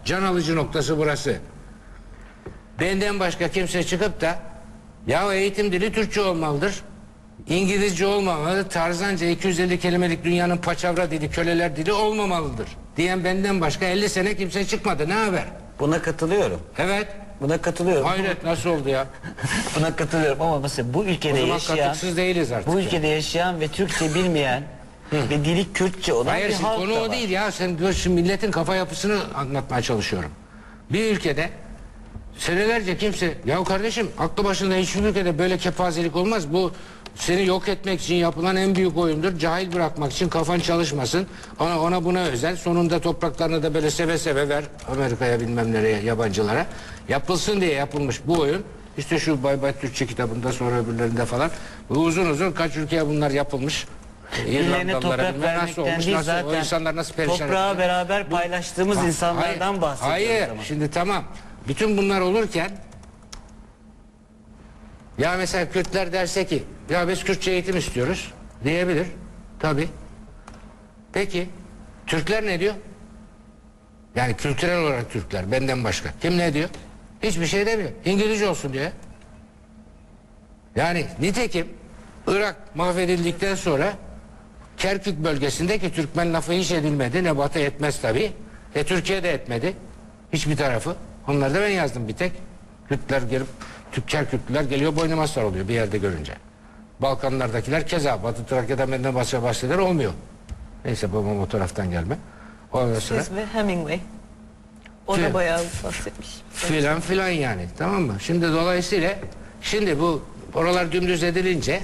can alıcı noktası burası. Benden başka kimse çıkıp da ya eğitim dili Türkçe olmalıdır, İngilizce olmamalı, tarzanca 250 kelimelik dünyanın paçavra dili, köleler dili olmamalıdır diyen benden başka 50 sene kimse çıkmadı. Ne haber? Buna katılıyorum. Evet. Buna katılıyorum. Hayret, nasıl oldu ya? Buna katılıyorum ama mesela bu ülkede yaşayan, katıksız değiliz artık. bu ülkede yaşayan ve Türkçe bilmeyen ve dili Kürtçe olan Hayır, bir halk konu da o var. değil ya. Sen şu milletin kafa yapısını anlatmaya çalışıyorum. Bir ülkede senelerce kimse, ya kardeşim aklı başında hiçbir ülkede böyle kepazelik olmaz. Bu seni yok etmek için yapılan en büyük oyundur. Cahil bırakmak için, kafan çalışmasın. Ona buna özel. Sonunda topraklarını da böyle seve seve ver Amerika'ya, bilmem nereye, yabancılara. Yapılsın diye yapılmış bu oyun. İşte şu Bay Bay Türkçe kitabında, sonra öbürlerinde falan. Uzun uzun kaç ülkeye bunlar yapılmış. Birilerine toprak vermekten değil, nasıl, o insanlar nasıl perişan toprağı ettiler? beraber paylaştığımız insanlardan bahsediyoruz. Hayır, ama. şimdi tamam. Bütün bunlar olurken ya mesela Kürtler derse ki ya biz Kürtçe eğitim istiyoruz diyebilir. Tabii. Peki Türkler ne diyor? Yani kültürel olarak Türkler benden başka. Kim ne diyor? Hiçbir şey demiyor. İngilizce olsun diyor. Yani nitekim Irak mahvedildikten sonra Kerkük bölgesindeki Türkmen lafı hiç edilmedi. Ne Batı etmez tabii. Türkiye de etmedi. Hiçbir tarafı. Onları da ben yazdım bir tek. Kürtler gelip, Kürtler geliyor boynuma sarılıyor bir yerde görünce. Balkanlardakiler keza, Batı Trakya'dan benden başka bahseder olmuyor. Neyse, babam o taraftan gelme. Ondan sonra Siz ve Hemingway. O da bayağı bahsetmiş. filan filan yani, tamam mı? Şimdi dolayısıyla şimdi bu oralar dümdüz edilince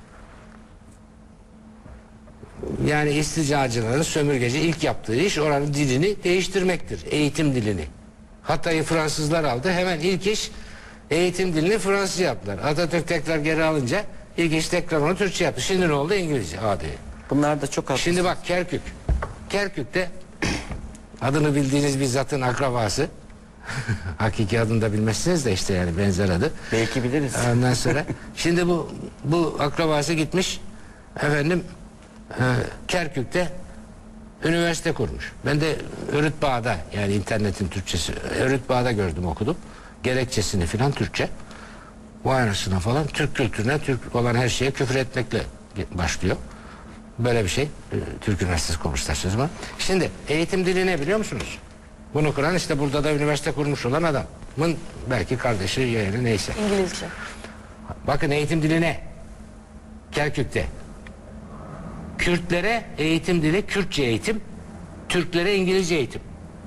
yani isticacıların, sömürgeci ilk yaptığı iş oranın dilini değiştirmektir. Eğitim dilini. Hatay'ı Fransızlar aldı. Hemen ilk iş eğitim dilini Fransız yaptılar. Atatürk tekrar geri alınca ilk iş tekrar onu Türkçe yaptı. Şimdi ne oldu? İngilizce. Hadi. Bunlar da çok haklı. Şimdi bak Kerkük. Kerkük'te adını bildiğiniz bir zatın akrabası. Hakiki adını da bilmezsiniz de işte yani benzer adı. Belki biliriz. Ondan sonra şimdi bu akrabası gitmiş efendim Kerkük'te üniversite kurmuş. Ben de Örütbağ'da, yani internetin Türkçesi, Örütbağ'da gördüm, okudum. Gerekçesini filan Türkçe. Vay anasına falan, Türk kültürüne, Türk olan her şeye küfür etmekle başlıyor. Böyle bir şey. Türk Üniversitesi kurmuşlar sözüme. Şimdi eğitim dili ne biliyor musunuz? Bunu kuran işte burada da üniversite kurmuş olan adamın belki kardeşi, yeğeni, neyse. İngilizce. Bakın eğitim dili ne? Kerkük'te. Kürtlere eğitim dili Kürtçe eğitim, Türklere İngilizce eğitim.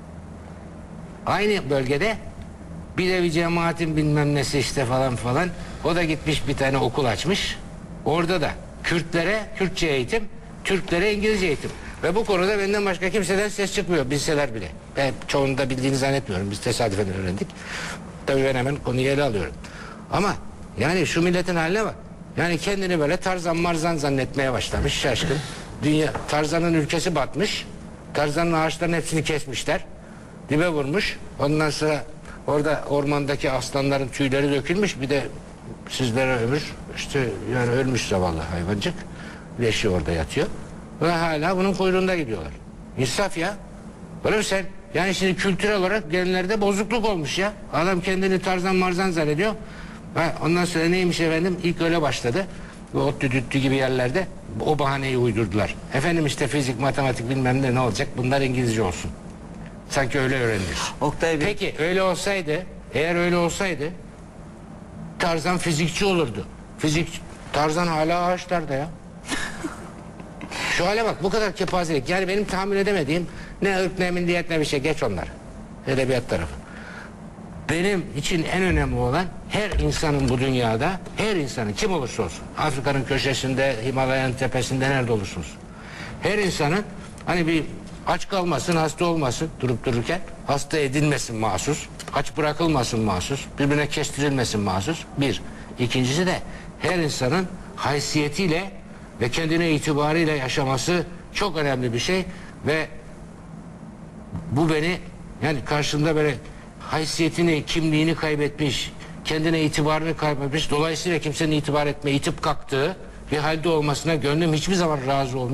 Aynı bölgede bir de bir cemaatin bilmem nesi işte falan falan, o da gitmiş bir tane okul açmış. Orada da Kürtlere Kürtçe eğitim, Türklere İngilizce eğitim. Ve bu konuda benden başka kimseden ses çıkmıyor, bilseler bile. Ben çoğunu da bildiğini zannetmiyorum, biz tesadüfen öğrendik. Tabii ben hemen konuyu ele alıyorum. Ama yani şu milletin haline bak. Yani kendini böyle Tarzan Marzan zannetmeye başlamış, şaşkın. Dünya, Tarzan'ın ülkesi batmış. Tarzan'ın ağaçlarının hepsini kesmişler. Dibe vurmuş. Ondan sonra orada ormandaki aslanların tüyleri dökülmüş. Bir de sizlere ömür. İşte yani ölmüş zavallı hayvancık. Leşi orada yatıyor. Ve hala bunun kuyruğunda gidiyorlar. İnsaf ya. Öyle mi sen? Yani şimdi kültürel olarak genlerde bozukluk olmuş ya. Adam kendini Tarzan Marzan zannediyor. Ondan sonra neymiş efendim? İlk öyle başladı. Bu ODTÜ DÜTTÜ gibi yerlerde o bahaneyi uydurdular. Efendim işte fizik, matematik bilmem ne olacak? Bunlar İngilizce olsun. Sanki öyle öğrenilir. Oktay Bey. Peki öyle olsaydı, eğer öyle olsaydı Tarzan fizikçi olurdu. Tarzan hala ağaçlarda ya. Şu hale bak, bu kadar kepazelik. Yani benim tahammül edemediğim ne ırk ne milliyet ne bir şey, geç onlar. Edebiyat tarafı. Benim için en önemli olan her insanın bu dünyada, her insanın kim olursa olsun, Afrika'nın köşesinde, Himalayan tepesinde, nerede olursa olsun, her insanın hani bir aç kalmasın, hasta olmasın durup dururken, hasta edilmesin mahsus, aç bırakılmasın mahsus, birbirine kestirilmesin mahsus. Bir. İkincisi de her insanın haysiyetiyle ve kendine itibarıyla yaşaması çok önemli bir şey ve bu beni, yani karşında böyle haysiyetini, kimliğini kaybetmiş, kendine itibarını kaybetmiş, dolayısıyla kimsenin itibar etmeye itip kalktığı bir halde olmasına gönlüm hiçbir zaman razı olmuyor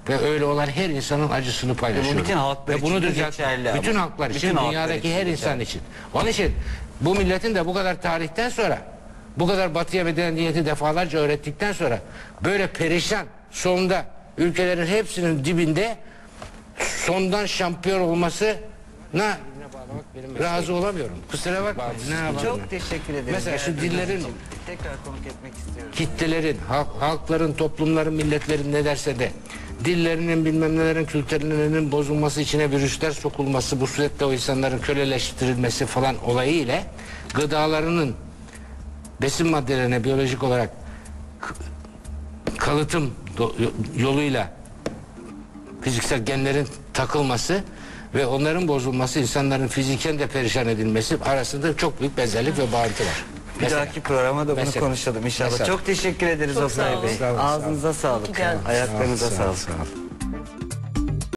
ve öyle olan her insanın acısını paylaşıyorum. bütün halklar ve bunu için de düzelt- geçerli ama. bütün halklar için, Bütün halklar dünyadaki için her geçerli. insan için. Onun için bu milletin de bu kadar tarihten sonra, bu kadar batıya medeniyeti defalarca öğrettikten sonra böyle perişan, sonda ülkelerin hepsinin dibinde sondan şampiyon olmasına razı olamıyorum. Kusura bakma. Ne yapalım? Çok teşekkür ederim. Mesela şu Geldiğiniz dillerin- için. Tekrar konuk etmek istiyorum. Kitlelerin, halkların, toplumların, milletlerin ne derse de dillerinin bilmem nelerin kültürlerinin bozulması, içine virüsler sokulması, bu suretle o insanların köleleştirilmesi falan olayı ile gıdalarının besin maddelerine biyolojik olarak kalıtım yoluyla fiziksel genlerin takılması ve onların bozulması, insanların fiziken de perişan edilmesi arasında çok büyük benzerlik ve bağıntı var. Bir Mesela. dahaki programa da bunu Mesela. konuşalım inşallah. Mesela. Çok teşekkür ederiz Çok Oktay sağ Bey. olun. Sağ olun, sağ olun. Ağzınıza sağlık. İyi ki geldiniz. Ayaklarınıza Sağ olun, sağlık. sağ olun.